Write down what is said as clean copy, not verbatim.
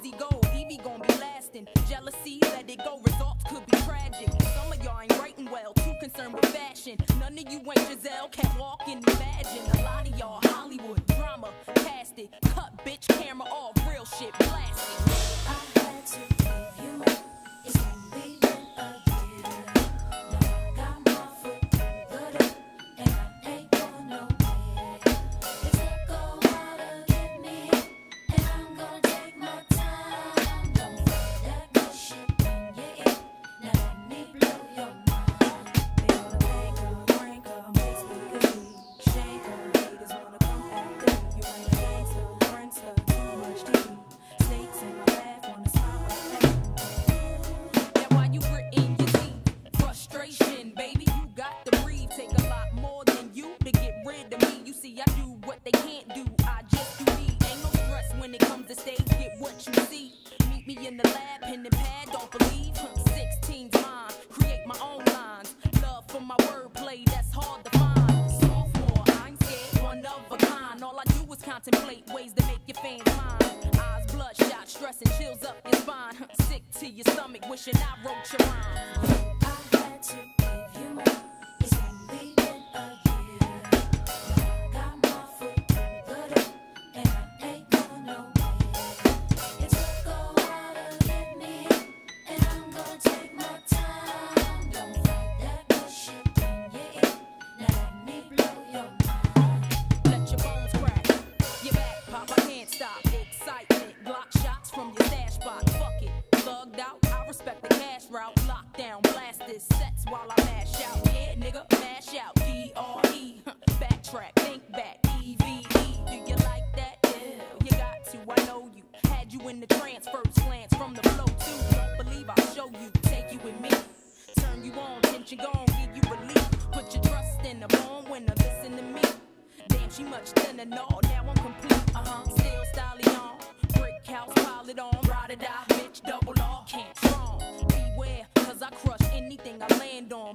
easy go, Evie gon' be lasting. Jealousy, let it go, results could be tragic. Some of y'all ain't writing well, too concerned with fashion. None of you ain't Giselle, can't walk and imagine. A lot of y'all Hollywood drama, cast it, cut bitch camera off, real shit blasted. I had to give you up. It's only been a year. Now I got my foot through the door, and I ain't going nowhere. It took a while to get me, and I'm gonna take my time. Don't fight that good shit when you're in. Now let me blow your mind. They wanna make her, crank her, makes me good. Shake her, haters wanna come after you. You ain't a gangster, prankster, too much tea. Snakes in my bath, wanna smile at me. Now why you gritting your teeth? Frustration, baby, you got to breathe. Take a lot more than you to get rid of me. You see, I do what they can't do, I just do me. Ain't no stress when it comes to stage, get what you see. Meet me in the lab, pen and pad, don't believe. 16's mine, create my own lines. Love for my wordplay, that's hard to find. Sophomore, I ain't scared, one of a kind. All I do is contemplate ways to make your fans mine. Eyes bloodshot, stress and chills up your spine. Sick to your stomach, wishing I wrote your rhymes. I had to give you up. It's only been a year. Now I got my foot through the door, and I ain't going nowhere. It took a while to get me, and I'm gonna take my time. Don't fight that good shit when you're in. Now let me blow your mind. Let your bones crack, your back pop, I can't stop. Excitement, block shots from your stash spot. Fuck it, thugged out, I respect the cash route. Lockdown, blast this sets while I mash out. Yeah, nigga, mash out. D-R-E, backtrack, think back. E-V-E, do you like that? Yeah, you got to, I know you. Had you in the trance, first glance from the flow too. Don't believe I'll show you, take you with me. Turn you on, tension gone, give you relief. Put your trust in the born winner, listen to me. Damn, she much thinner, no, now I'm complete. Still styling on, brick house, pile it on. Ride or die, bitch, double R, can't strong. Beware, cause I crush anything I land on.